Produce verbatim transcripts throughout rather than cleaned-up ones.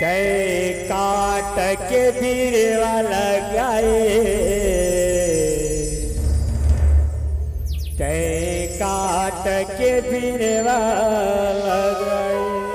तय काट के बीरवा लगाए, तय काट के बीरवा लगाए।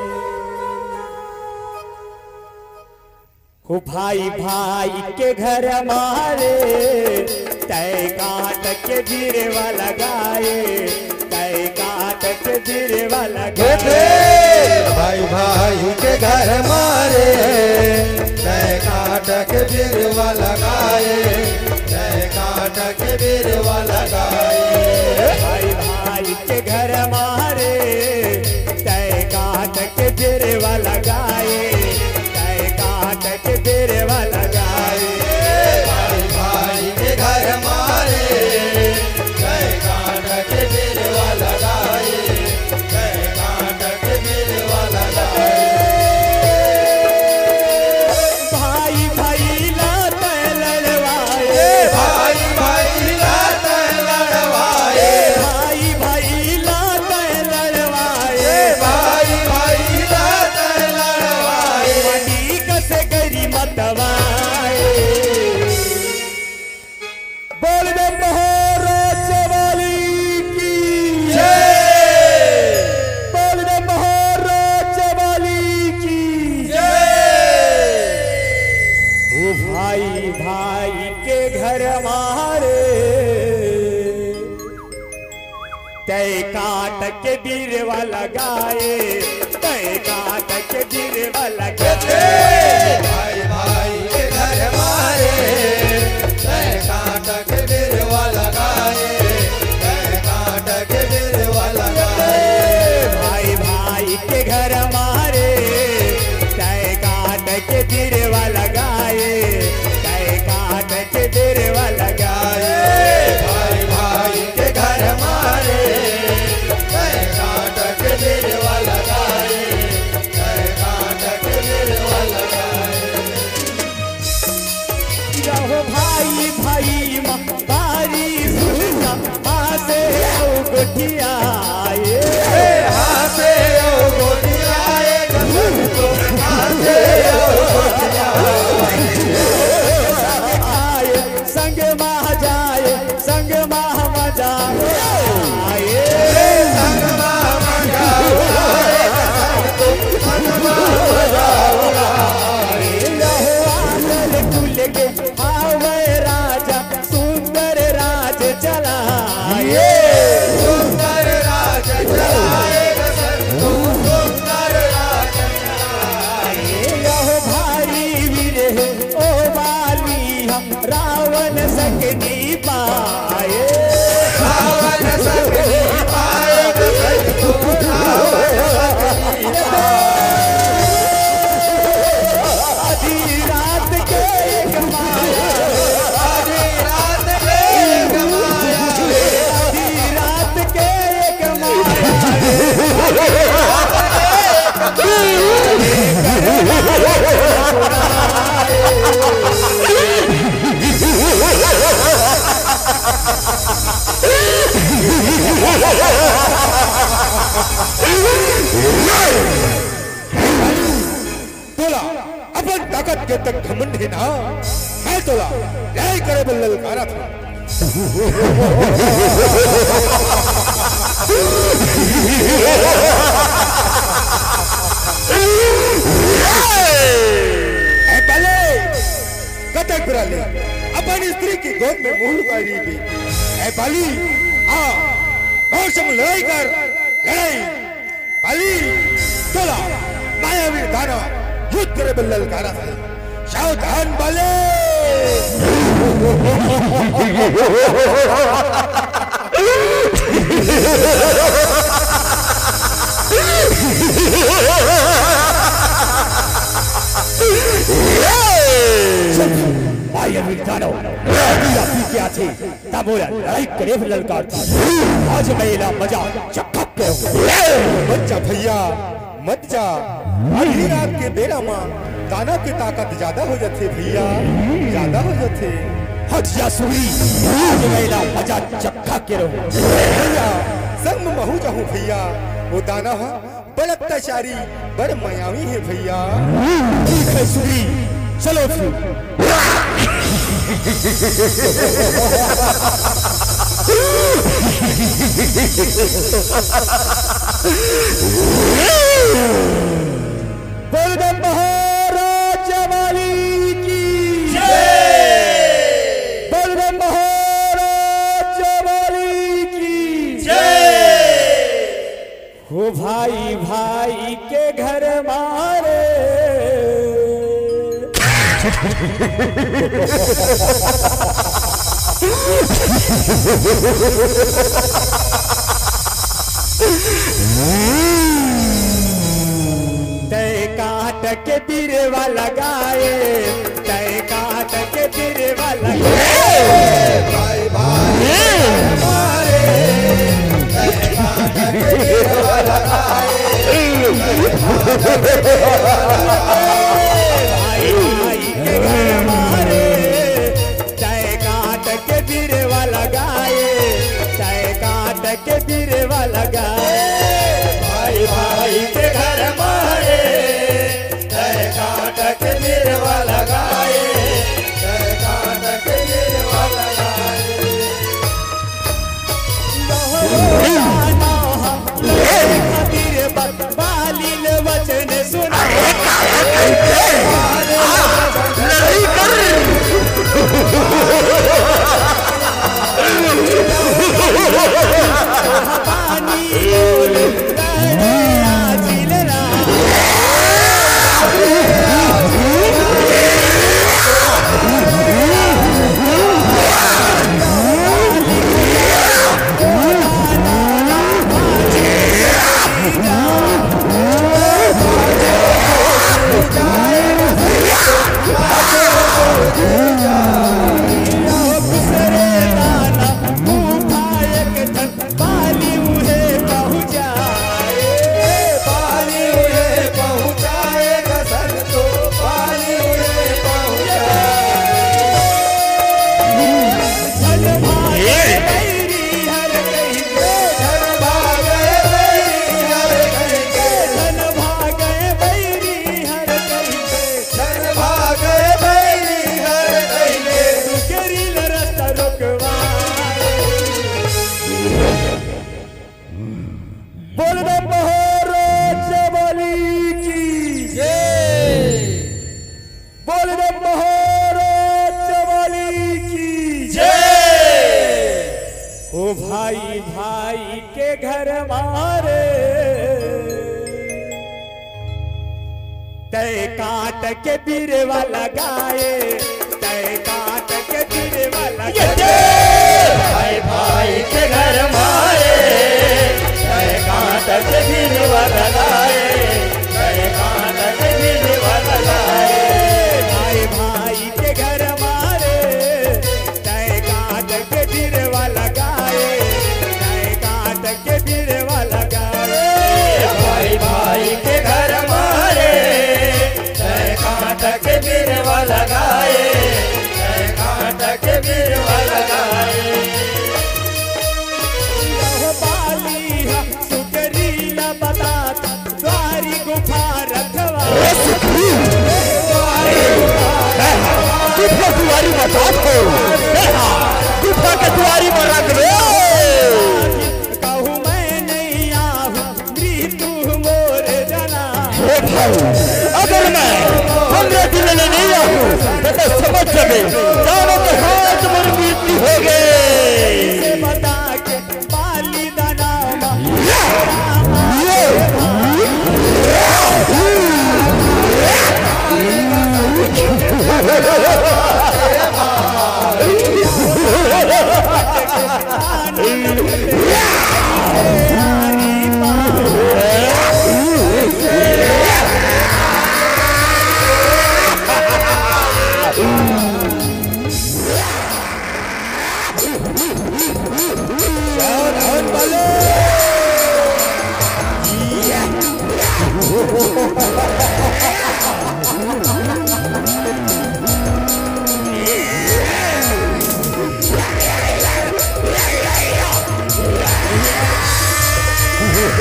हो भाई भाई के घर मारे, तय काट के बीरवा लगाए, तय काट के बीरवा लगाए। भाई भाई के घर मारे, तय काट के बीरवा लगाए, तय काट के बीरवा लगाए। भाई भाई के घर मारे, तय काट के बीरवा लगाए, तय काट के बीरवा लगाए। भाई भाई के घर मारे, तय काट के बीरवा लगाए, तय काट के बीरवा लगाए। भाई भाई ला तय लड़वाए, भाई भाई ला तय लड़वाए, भाई भाई ला तय लड़वाए, भाई भाई ला तय लड़वाए। मनी कसे गरी मतवाए। बोल दे महाराज वाली की जय, बोल दे महाराज वाली की जय। ओ भाई भाई के घर मारे, तय काट के बीरवा लगाए, तय काट के बीरवा लगाए। भाई भाई के घर मारे, तय काट के बीरवा लगाए, तय काट के बीरवा लगाए। भाई भाई के घर मारे, तय काट के बीरवा लगाए, तय काट के बीरवा लगाए। भाई भाई के घर मारे, तय काट के बीरवा लगाए, तय काट के बीरवा लगाए। रहो भाई भाई बारी सुना आसे गुठियाए, हासे ओ गोटियाए, हासे ओ आए संग मह जाए, संग मह मजा आए। रहो आंगन खुल के आवे राजा, सुंदर राज चलाए। सुंदर राज चलाए, सुंदर राज चलाए। रहो भाई वीर ओ बाली, हम रावण सकनी पाए। रावण सकनी पाए, आधी रात के एक माया, आधी रात के गमाया, आधी रात के एक माया। तोला अपन ताकत के तक घमंड है ना, मैं तोला लड़ाई करे बल ललकारा था। ऐ पले कतक बुराले अपन स्त्री की गोद में मुंह लुकाई दी। ऐ बाली आ और सब लड़ाई कर, लड़ाई बाली। तोला मायावीर दाना युद्ध करे बल ललकारा था। सावधान बाले। मायावीर दानव क्या थे तबोला लड़ाई करे ललकार थी। आज मेरा मजा चखक के मत जा भैया, मत जा। आधी रात के बेरा मां दाना की ताकत ज्यादा हो जाते भैया, ज्यादा हो जाते। हटिया सुई, आज मेरा मजा चखक के रहो भैया संग में महू जाऊं भैया, वो दाना है बड़ अत्याचारी बड़ मायावी है भैया। ठीक है सुरी, चलो फिर। बलदेव महाराज वाली की जय, बलदेव महाराज वाली की जय। हो भाई भाई के घर मारे तय काट के बिरवा लगाए, तय काट के बिरवा लगाए। भाई भाई हमारे तय काट के बिरवा लगाए। भाई भाई के घर मारे, तय काट के बिरवा लगाए, तय काट के बिरवा लगाए। भाई भाई के घर मारे तय काट के बिरवा लगाए, तय काट के बिरवा लगाए। खातिर बालिन वचन सुना भाई भाई के घर मारे तय काट के बिरवा लगाए, तय काट के बिरवा लगाए। भाई भाई के घर मारे तय काट के बिरवा लगाए, तय काट के बिरवा लगाए। भाई भाई के घर मारे तय काट के बिरवा लगाए, तय काट के बिरवा लगाए। भाई भाई के घर मारे तय काट के बिरवा लगाए, तय काट के बिरवा लगाए। बालिया सुकरीला बताता द्वारी गुफा रखवा, दुआरी बता दो, गुफा के दुआरी में रख दो। कहूँ मैं नहीं आहूँ मृत्यु मोर जना। अगर मैं पंद्रह दिन में नहीं आहूँ तो समझ सके दोनों के हाथ में मृत्यु हो गए। बता के बाली दाना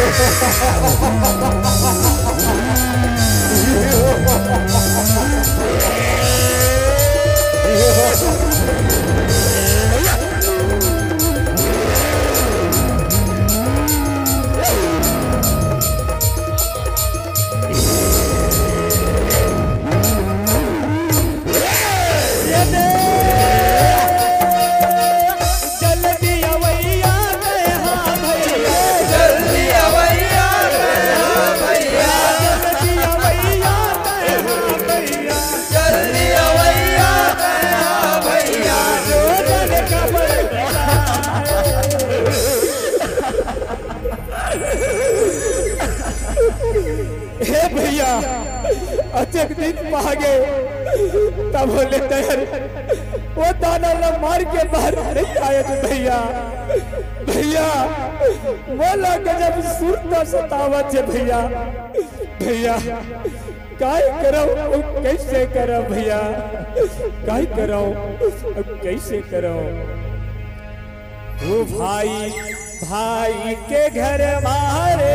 अचक दिन भागे तब बोले तैयार वो दाना ला मार के बाहर नहीं आए थे भैया भैया बोला गजब सुरता सतावत है भैया भैया काय करो कैसे करो भैया काय करो कैसे करो वो भाई भाई के घर मारे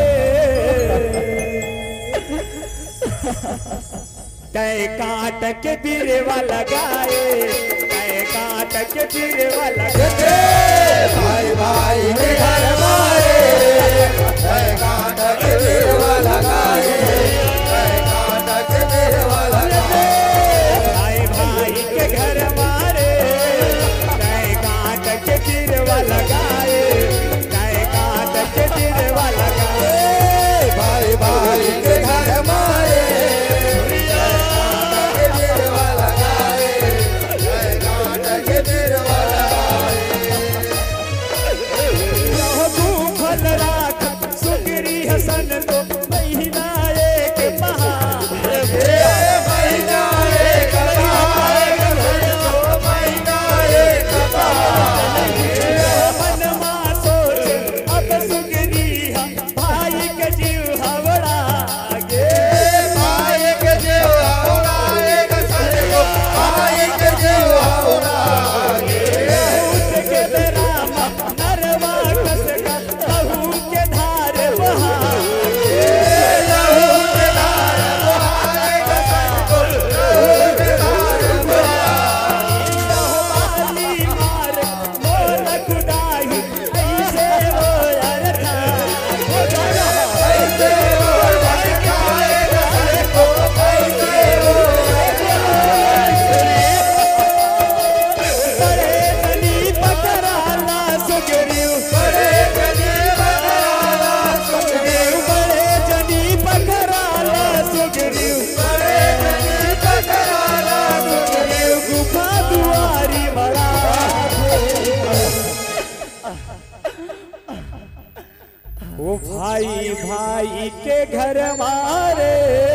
तय काट के बिरवा लगाए तय काट के बिरवा लगाए भाई भाई के घर मारे तय काट के बिरवा लगाए तय काट के बिरवा लगाए भाई भाई के घर मारे तय काट के बिरवा लगाए तय काट के बिरवा लगाए भाई भाई के घर मारे हसन तो महीना एक बहार महीना एक बहार महीना एक बहार मन मा सोच अब सुगरी भाई के जीव हवड़ा गे भाई के जीव हवड़ा एक सजो भाई के जीव हवड़ा उठ के राम नरवा कस का बहू के धार बहा वो भाई भाई के घर मारे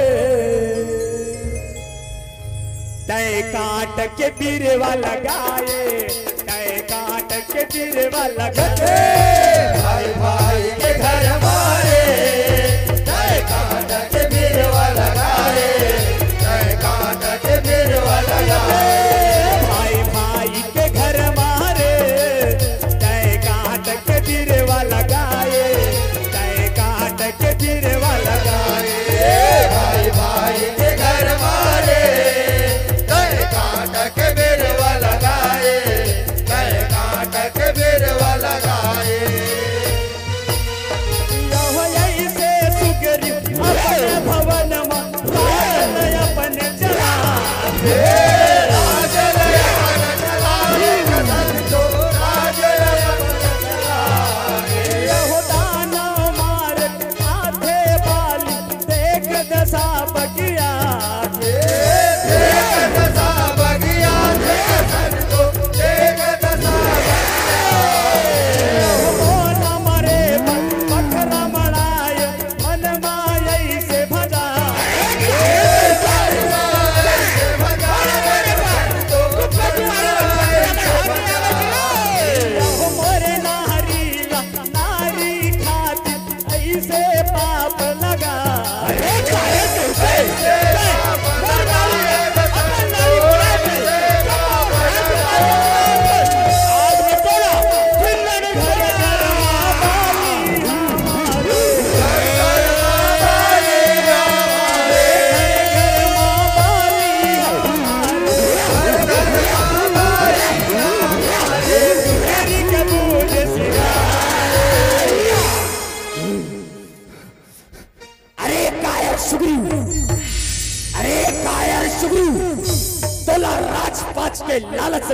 तय काट के बिरवा लगाए तय काट के बिरवा लगाए भाई भाई के घर मारे तय काट के बिरवा लगाए तय काट के बिरवा लगाए भाई भाई के घर मारे तय काट के बिरवा लगाए तय काट के बिरवा लगाए भाई भाई के घर मारे तय काट के बिरवा लगाए तय काट के बिरवा लगाए यहो ऐसे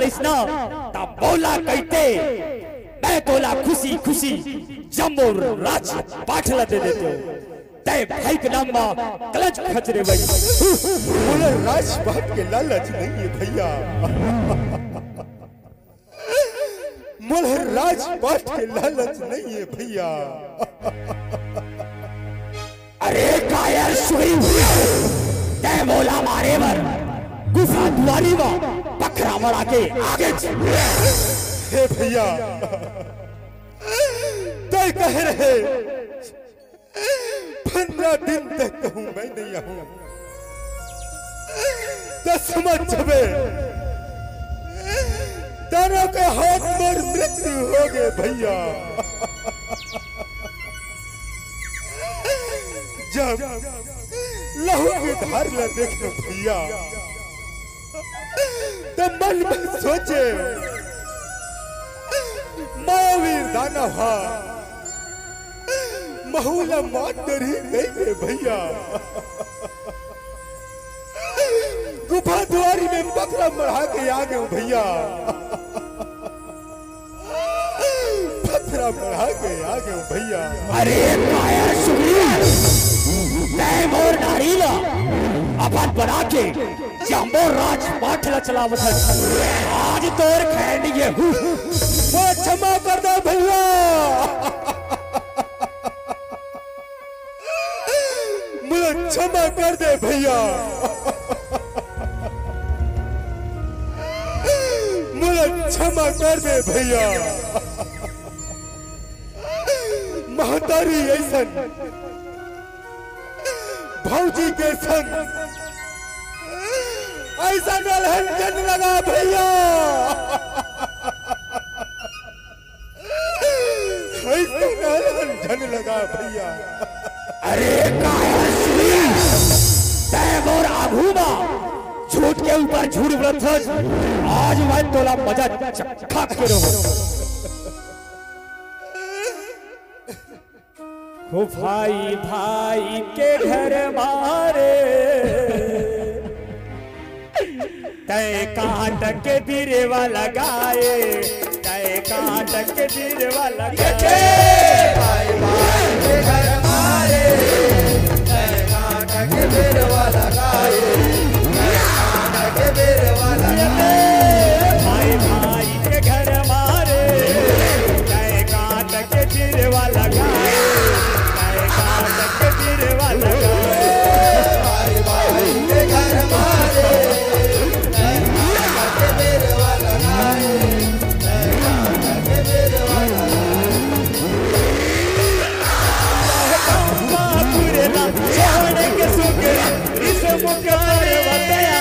चाहत ना तब बोला कहते मैं तोला खुशी खुशी जम्बो राज पाठला दे देते तय भाई के नाम में कलच खचरे भाई बोले राजपाट के लालच नहीं है भैया मोले राजपाट के लालच नहीं है भैया अरे कायर सुई तय बोला मारे बर गुफा दुआरी में पखरा मरा के आगे चल हे भैया तय कह रहे पंद्रह दिन तक कहूं मैं नहीं आऊं तो समझ जबे दोनों के हाथ पर मृत्यु हो गए भैया जब लहू की धार ला देखो भैया तो मन में सोचे महावीर दानव महूला मात कर ही देंगे भैया गुफा द्वारी में पकड़ा मढ़ा के आ गए भैया पकड़ा मढ़ा के आ गए भैया अरे कायर सुग्रीव तय मोर नारी ला अपन बना के जम्बो राज पाठला चलावत आज तोर खैंड ये हूँ वो क्षमा कर दो भैया मुझे क्षमा कर दे भैया मुझे क्षमा कर दे भैया महतारी ऐसन भौजी के संग ऐसा नलहन जन लगा भैया ऐसा नलहन जन लगा भैया अरे कायर सुग्रीव तय मोर आभूमा झूठ के ऊपर झूठ व्रत आज मैं तोला मजा चखा के रहो हो भाई भाई के घर मारे तय काट के बिरवा लगाए तय काट के बिरवा लगाए भाई भाई के घर मारे तय काट के बिरवा लगाए काट के बिरवा लगाए भाई भाई के घर मारे तय काट के बिरवा लगाए तय काट के बिरवा लगाए भाई भाई के घर मारे तय काट के बिरवा लगाए तय काट के बिरवा पुरेला छोड़ के सुके इस मुकारे बताया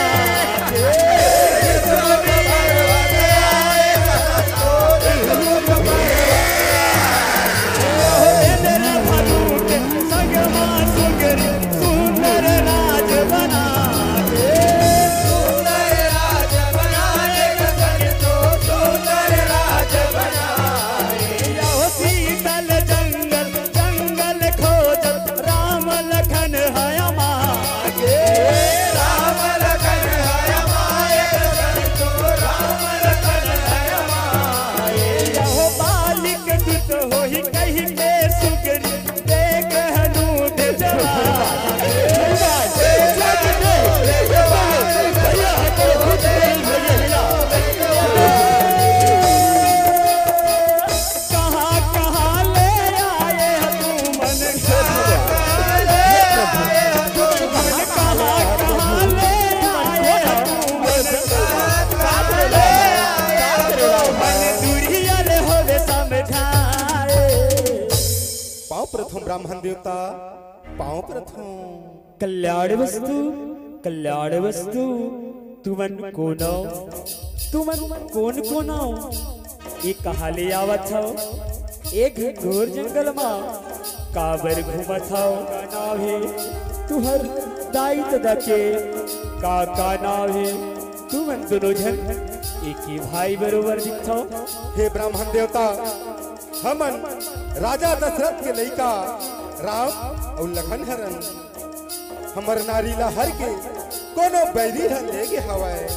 प्रथम ब्राह्मण देवता पांव प्रथम कल्याण वस्तु कल्याण वस्तु तुमन कोनो तुमन कौन कोनो ये कहा ले आवत हो एक घोर जंगल मा काबर घूमत हो का नाव है तुहर दाई दके का का नाव है तुमन दोनों जन एक ही भाई बरोबर दिखो हे ब्राह्मण देवता हमन राजा दशरथ के लइका राम और लखन हरन हमर नारी ला हर के कोनो बैरी ह ले गे हवाए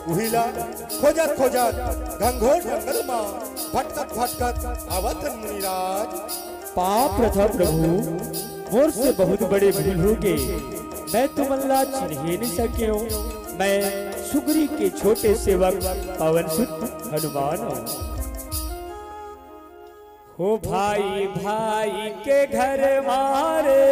उहिला खोजत खोजत घंघोर जंगल में भटकत भटकत आवत मुनिराज। पाप रथा प्रभु, मोर से बहुत बड़े भूल हो गए, मैं तुमल्ला चिन्ह ही नहीं सके हूँ। मैं सुग्री के छोटे सेवक पवन सुत हनुमान हूँ। हो भाई भाई के घर मारे,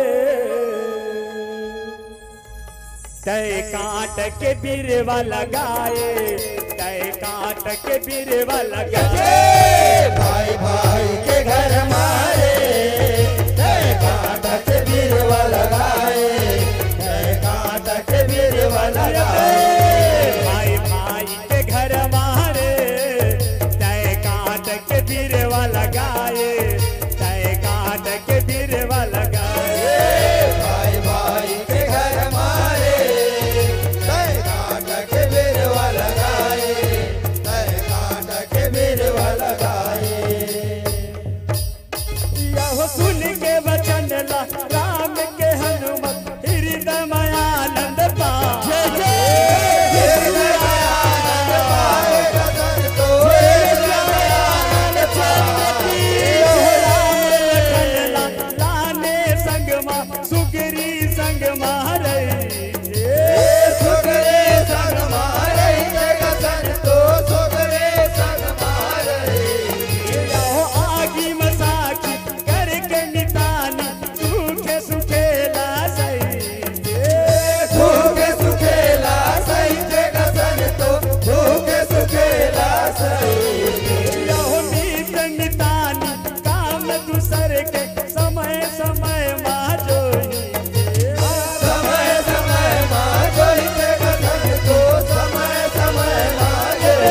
तय काट के बिरवा लगाए, तय काट के बिरवा लगाए। भाई भाई के घर मारे, तय काट के बिरवा लगाए, तय काट के बिरवा लगाए। भाई भाई के घर मारे, तय काट के बिरवा लगाए, तय काट के बिरवा लगाए। भाई भाई के घर मारे, तय काट के बिरवा लगाए, तय काट के बिरवा लगाए। यह सुन के वचन ला राम के हनुमत हृदय में आनंद पाए। लाने संग मा सुग्री संग मारे, सुगरे संग मारे, जगतन तो सुगरे संग मारे। आगी मसाकी करके नितानी सूखे सुखेला सही। सूखे सुखेला सही, जगतन तो सूखे सुखेला सही। यहो मीत नितानी काम दूसर के समय समय माजोई। समय समय माजोई, जगतन तो समय समय माजोई।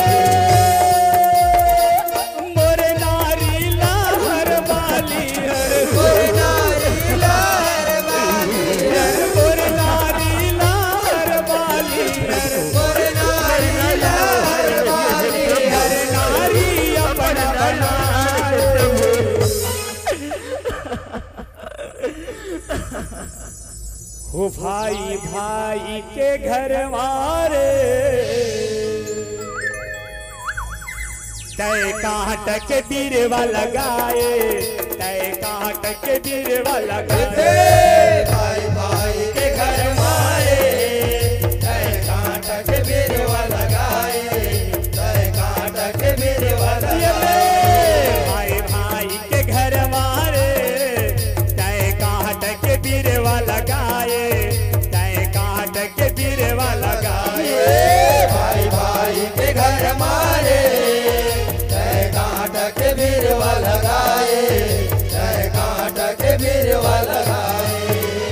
मोर नारी लाहर वाली हर, कोई नारी लहर वाली हर, मोर नारी लाहर वाली हर, कोई नारी लहर वाली हर। नारी अपना बनाए। हो भाई भाई के घर मारे, तय काट के बिरवा लगाए, तय काट के बिरवा लगाए। भाई भाई के घर मारे, तय काट के बिरवा लगाए, तय काट के बिरवा लगाए। भाई भाई के घर मारे, तय काट के बिरवा लगाए, तय काट के बिरवा लगाए। भाई भाई के घर मारे, तय काट के बिरवा लगाए, तय काट के बिरवा लगाए।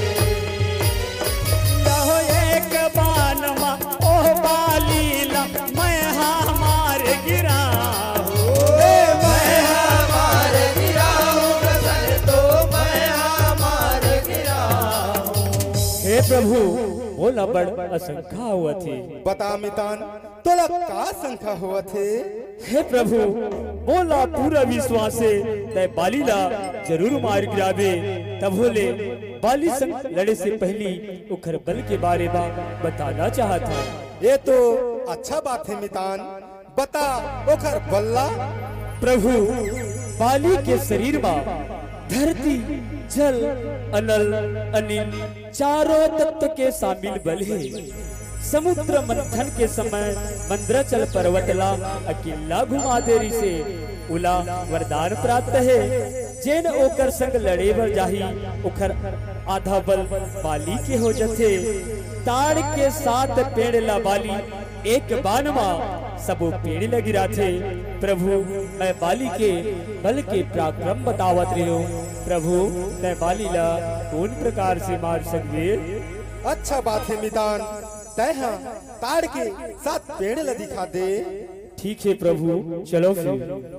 यहो एक बान मा ओह बालीला मैं हमार गिरा हूँ। मैं हमार गिरा हूँ, गगन तो मैं हमार गिरा हूँ। हे प्रभु, बोला बड़ असंख्या हुआ थे। बता मितान तोला का संख्या हुआ थे। हे प्रभु, बोला पूरा विश्वास से तय बालीला जरूर मार गिरावे। तब बोले बाली संग लड़े से पहली उखर बल के बारे में बताना चाहता। ये तो अच्छा बात है मितान, बता ओखर बल्ला। प्रभु, बाली के शरीर में धरती जल अनल अनिल चारों तत्व के शामिल बल है। समुद्र मंथन के समय मंद्राचल पर्वतला अकेला घुमा देरी से उला वरदान प्राप्त है। जेन ओकर संग लड़े बर जाही ओकर आधा बल बाली के हो जथे। ताड़ के साथ पेड़ ला बाली एक बान मा सबो पेड़ लगी थे। प्रभु, मैं बाली के बल के पराक्रम बतावत रहो। प्रभु, मैं बाली ला कौन प्रकार से मार सकवे। अच्छा बात है मितान, तय हाँ ताड़ के साथ पेड़ ला दिखा दे। ठीक है प्रभु, चलो फिर।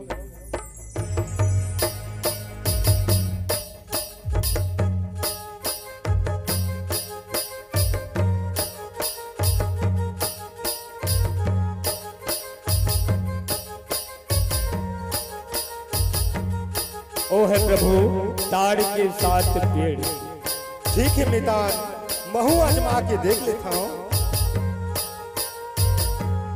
ओ है प्रभु, ताड़ के साथ पेड़। ठीक है मितान, महू आजमा के देख लेता हूँ।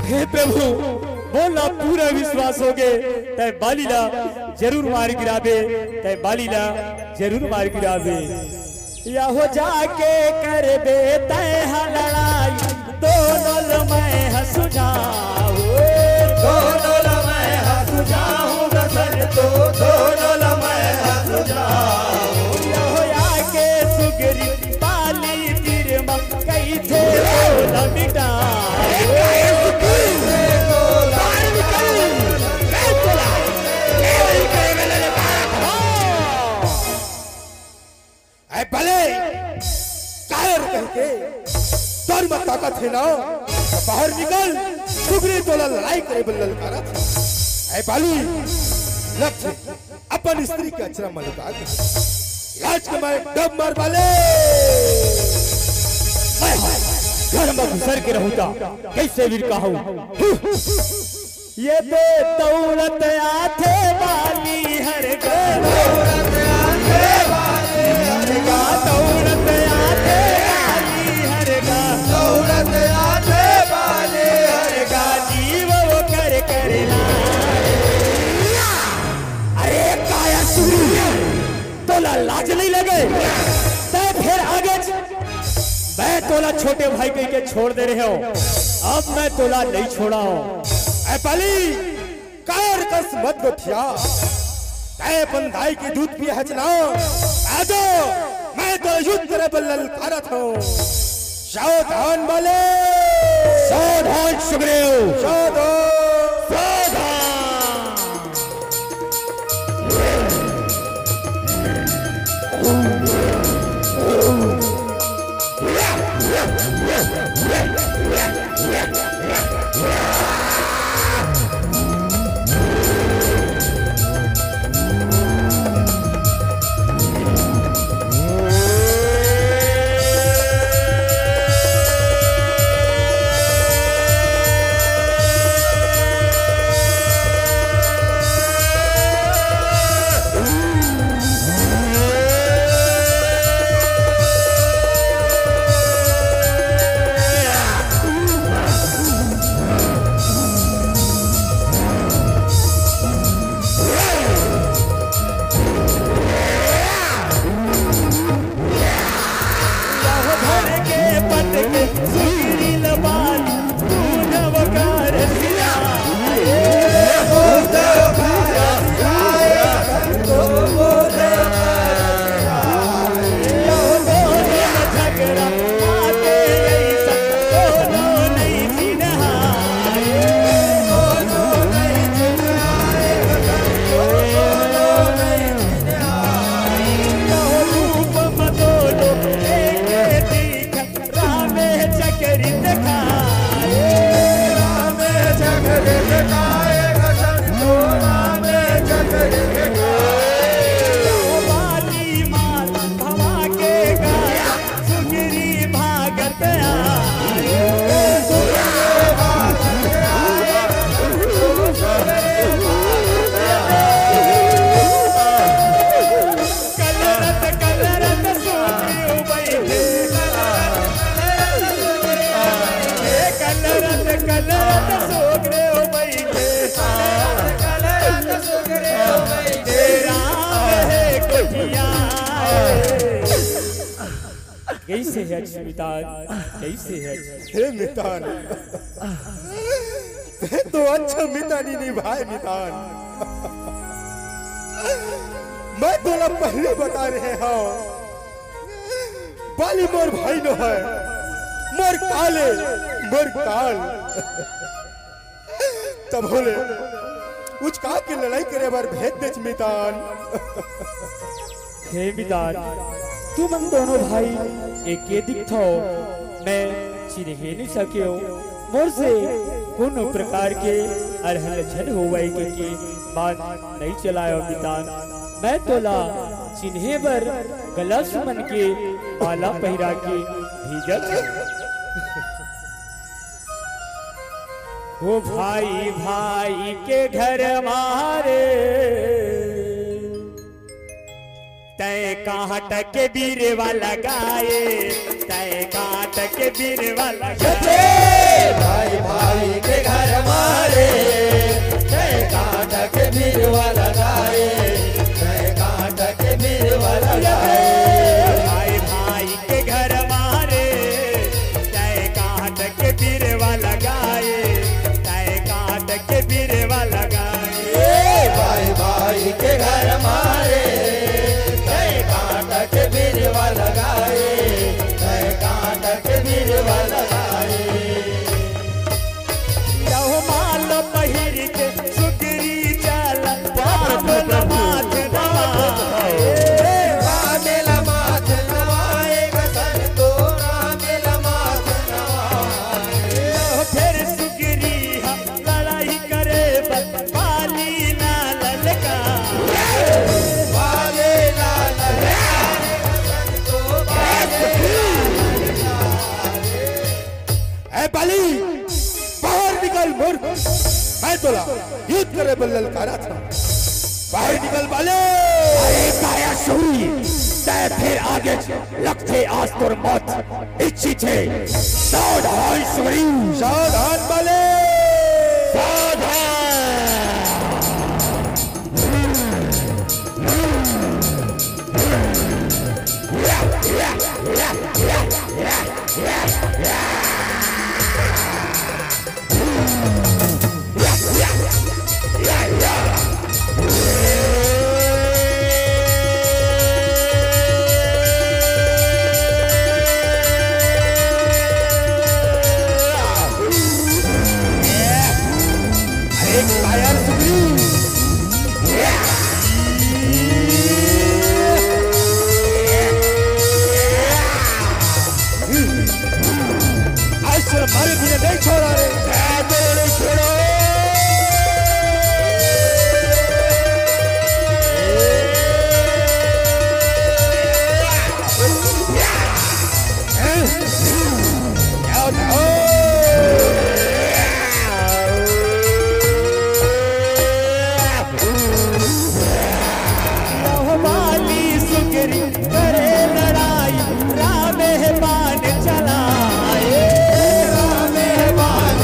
हे प्रभु बोला पूरा विश्वास हो गए तय बालीला जरूर मार गिराबे तय बालीला जरूर मार गिराबे या हो जाके करबे तय लड़ाई दोनों मैं हंसू जाऊं दोनों मैं हंसू जाऊं दसन तो दोनों मैं हंसू जाऊं या हो आके सुगरी बाली तीर मकई थे बोला मिटा भले कायर कहके तोर में ताकत है ना बाहर निकल सुगरी तोला लड़ाई करे बल्लल ललकारा ऐ बाली लक्ष्य अपन स्त्री के अचरा में लुका के लाज के मारे डब मार बाले घर में घुसर के रहूता कैसे वीर कहूं ये दे दौलत आथे बाली हर घर दौलत आते वाले हर गा दौलत आथे बाली हर गा दौलत आते वाले हर गा जीव वो कर करना अरे काया सुरी तोला लाज नहीं लगे तय फिर आगे मैं तोला छोटे भाई कह के छोड़ दे रहे हो अब मैं तोला नहीं छोड़ा हूं ऐ बाली कायर कस मत गोथिया तय अपन दाई की दूध पिए हचना आजो मैं तो युद्ध करे बल्लल भारत हूं सावधान बाले सावधान सुग्रीव सावधान कैसे है मितान कैसे है हे मितान ते तो अच्छा मितानी नहीं भाई मितान मैं तोला पहले बता रहे हो बाली मोर भाई नो है मोर काले मोर काल तब बोले उचका के लड़ाई करे बार भेद दे मितान हे मितान तुम हम दोनों भाई एक ये दिखो मैं चिन्ह नहीं सके मोर से कोनो प्रकार के अरहल झन होवाई के की बात नहीं चलायो मितान मैं तोला चिन्हे पर गला सुमन के माला पहिरा के भीजत वो भाई भाई के घर मारे तय काट के बीरवा लगाए, तय काट के बीरवा लगाए। भाई भाई के घर मारे, तय काट के बीरवा लगाए, तय काट के बीरवा लगाए। भाई भाई के घर मारे, तय काट के बीरवा लगाए, तय काट के बीरवा लगाए। भाई भाई के घर मारे, तय काट के बीरवा लगाए, तय काट के बीरवा लगाए। लहो माल पहिर के सुगरी चल बाबल माथ नवाए, रामेल माथ नवाए, गसन तो रामेल माथ नवाए। लहो फिर सुगरी हम लड़ाई करे बाली ना ललका, बाले लाल गसन तो बाले ए बाली बाहर निकल मूर्ख, मैं तोला युद्ध करे बल्लल ललकारा था। बाहर निकल बाले। अरे काया शूरी, तय फिर आगे लगते आज तोर मौत इच्छित है। सावधान शूरी, सावधान बाले। सावधान। अरे कायर सुग्री, आज से हमारे बिना नहीं छोड़ा रे। नहीं छोड़ो। लहो माली सुगरी करे लड़ाई, रामे बाण चलाए, रामे बाण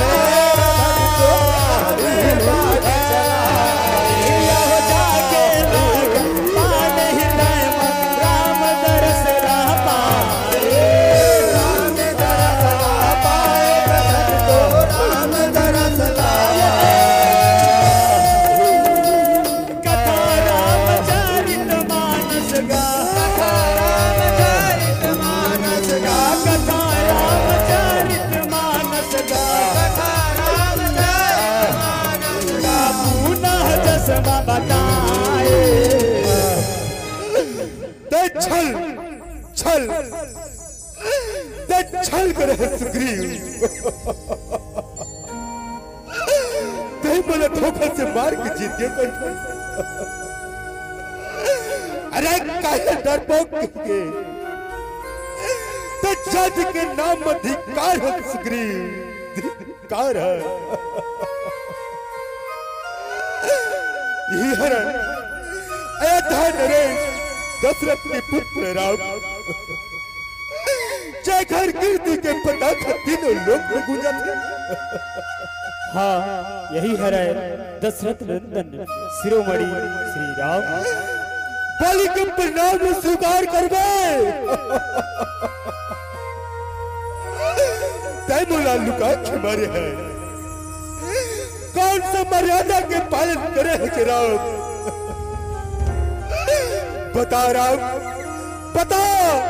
चलाए, बाण चलाए। लहो जाके लाग बाण हृदय में, राम दरस रह पाए, राम दरस ला पाए, गसन तो राम दरस लाए। कथा रामचरित मानस गा, कथा रामचरित मानस गा, कथा रामचरित मानस गा, कथा रामचरित मानस गा। पुनः जसवा बताए। ते छल छल ते छल करे सुग्रीव, ते मुझे धोखा से मार के जीत गए कोई। अरे काहे डरपोक के ते जाति के नाम में धिक्कार है सुग्रीव, धिक्कार है। ये हरण अयोध्या नरेश दशरथ के पुत्र राम, जय घर कीर्ति के पताका तीनों लोक में गूंजा थे। हाँ, यही है दशरथ नंदन शिरोमणि श्री राम। बाली के परिणाम में स्वीकार करवे। तैमुला लुका के मारे हैं, कौन सा मर्यादा के पालन करे है राम? बता राम, बता।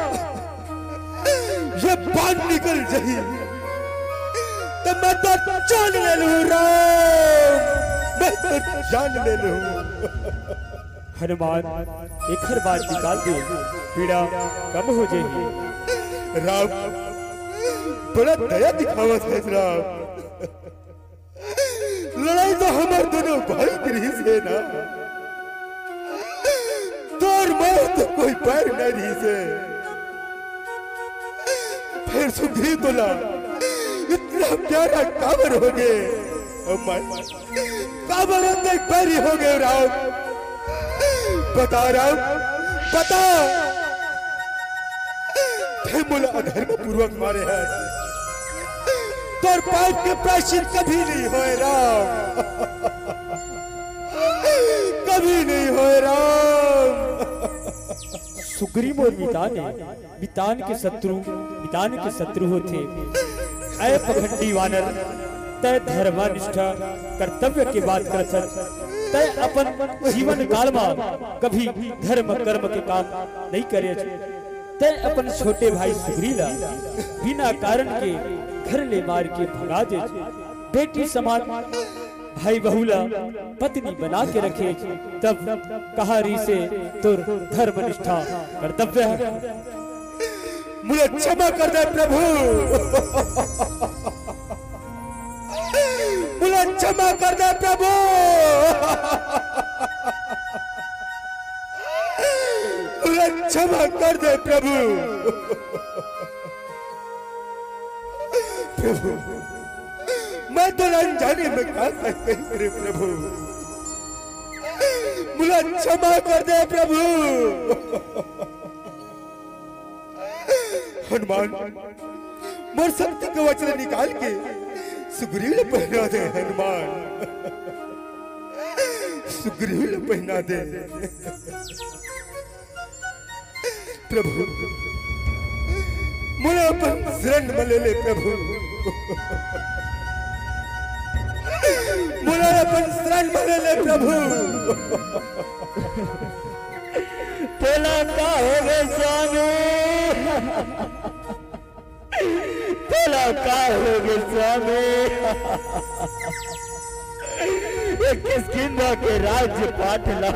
ये बात निकल जाही तो मैं तो जान ले लूं राम, मैं तो जान ले लूं। हनुमान एक हर बार निकाल दे, पीड़ा कम हो जाएगी। राम बड़ा दया दिखावा है राम। लड़ाई तो हमारे दोनों भाई की रही से ना, तोर मोर तो कोई पैर नहीं रही से। फिर सुग्रीव बोला इतना प्यारा काबर हो गए, काबर अंदर पैरी हो गए राम। बता राम, बता मोला अधर्म पूर्वक मारे हैं तोर पाप के प्रायश्चित कभी नहीं होए राम कभी नहीं होए राम। सुग्रीव और वितान वितान के शत्रु वितान के शत्रु होते। अय पखंडी वानर तय धर्मनिष्ठा कर्तव्य के बात कर तय अपन जीवन काल में कभी धर्म कर्म के काम नहीं करे तय अपन छोटे भाई सुग्रीला बिना कारण के घर ले मार के भगा दे बेटी समान भाई बहुला पत्नी बना के रखे तब कहारी से तुर धर्म निष्ठा कर्तव्य है। मुझे क्षमा कर दे प्रभु मुझे क्षमा कर दे प्रभु मुझे क्षमा कर दे प्रभु प्रभु मैं तो अनजाने में क्या करते मेरे प्रभु मुझे क्षमा कर दे प्रभु। हनुमान मोर शक्ति का वचन निकाल के सुग्रीव पहना दे हनुमान सुग्रीव पहना दे प्रभु मुझे अपन शरण में ले ले प्रभु मुझे अपन शरण में ले ले प्रभु। बोला का हो गए स्वामी बोला का हो गए स्वामी ये किस किंदा के राज्य पाटला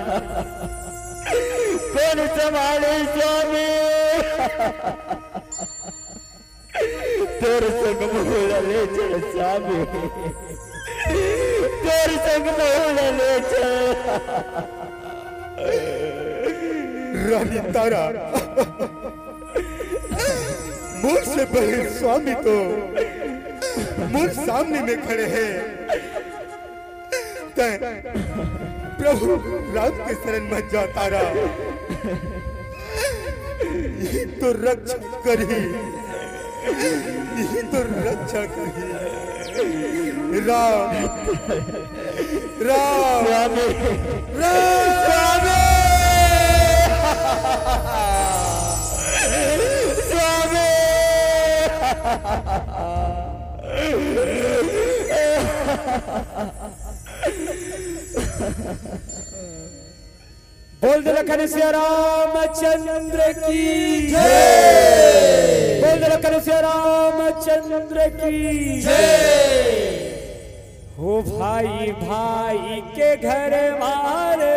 कौन संभाले स्वामी तेरे संग मोहला ले चल स्वामी तेरे संग मोहला ले चल। रानी तारा मोर से बड़े स्वामी तो मोर सामने में खड़े हैं प्रभु राम के शरण मत जा तारा ये तो रक्षा करी ये तो रक्षा करी राम राम राम राम स्वामी बोल दे लखन सिया रामचंद्र की जय। बोल दे लखन सिया रामचंद्र की जय। हो भाई भाई के घर मारे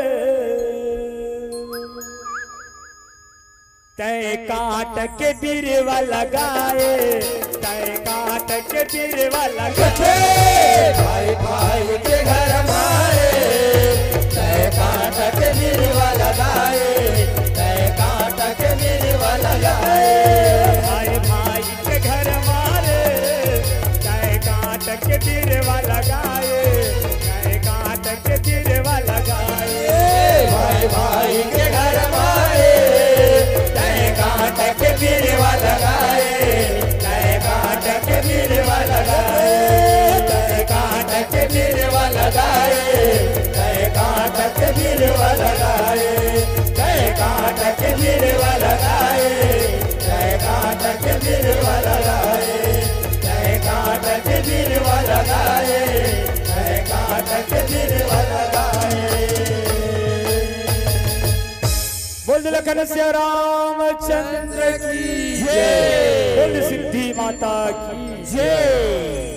तय काट के बिरवा लगाए तय काट के बिरवा लगाए भाई भाई के घर मारे तय काट के बिरवा लगाए तय काट के बिरवा लगाए भाई भाई के घर मारे तय काट के बिरवा लगाए तय काट के बिरवा लगाए भाई भाई के घर मारे तय काट के बिरवा लगाए तय काट के बिरवा लगाए तय काट के बिरवा लगाए तय काट के बिरवा लगाए तय काट के बिरवा लगाए तय काट के बिरवा लगाए तय काट के बिरवा लगाए तय काट के बिरवा लगाए। बोल दे लखन सिया रामचंद्र की जय। बोल सिद्धि माता की जय।